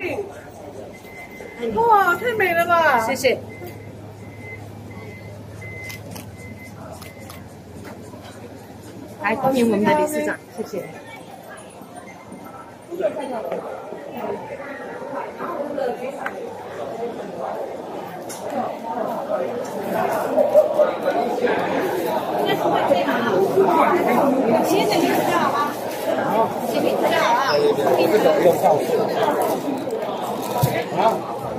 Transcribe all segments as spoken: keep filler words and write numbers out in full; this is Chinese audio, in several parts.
哇，太美了吧！ 谢谢。来，欢迎我们的理事长，谢谢。谢谢理事长啊！谢谢理事长啊！这个不用告诉。好。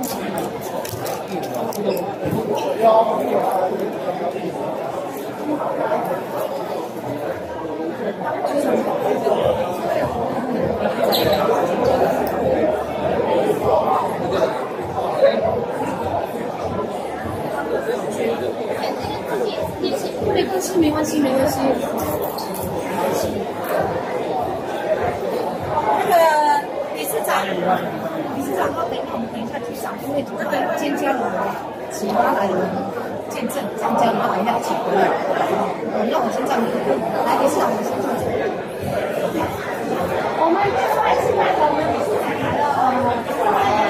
没关系，没关系，没关系。那个理事长，理事长，等我们等一下去上，因为那个尖椒鱼启发来了见证，尖椒鱼还要请。那我先上去，来，理事长，我们先上去。我们另外是来我们理事长来了。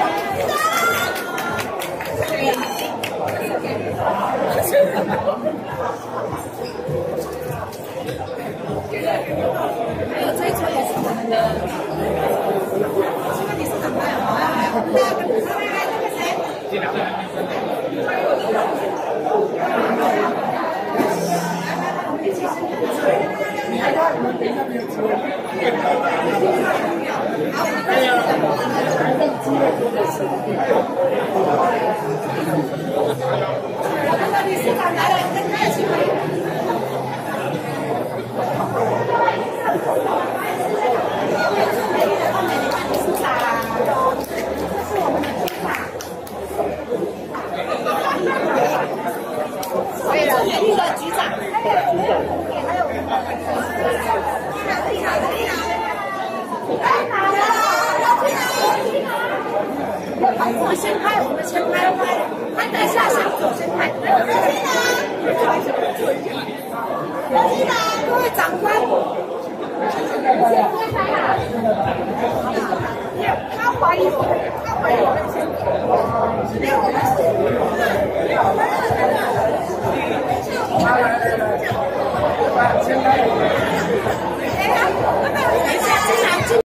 还有这一桌也是我们的，这个理事长来了，来，来，来，那个谁？进来。理事长来了，跟他一起回。对了，美丽的局长，还有我们的副店，还有我们的丽娜，丽娜，丽娜，来哪了？丽娜，我们先拍，我们先拍，拍拍下小组先拍。